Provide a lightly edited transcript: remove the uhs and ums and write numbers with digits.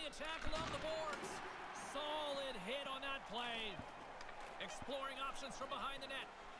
a tackle on the boards. Solid hit on that play. Exploring options from behind the net.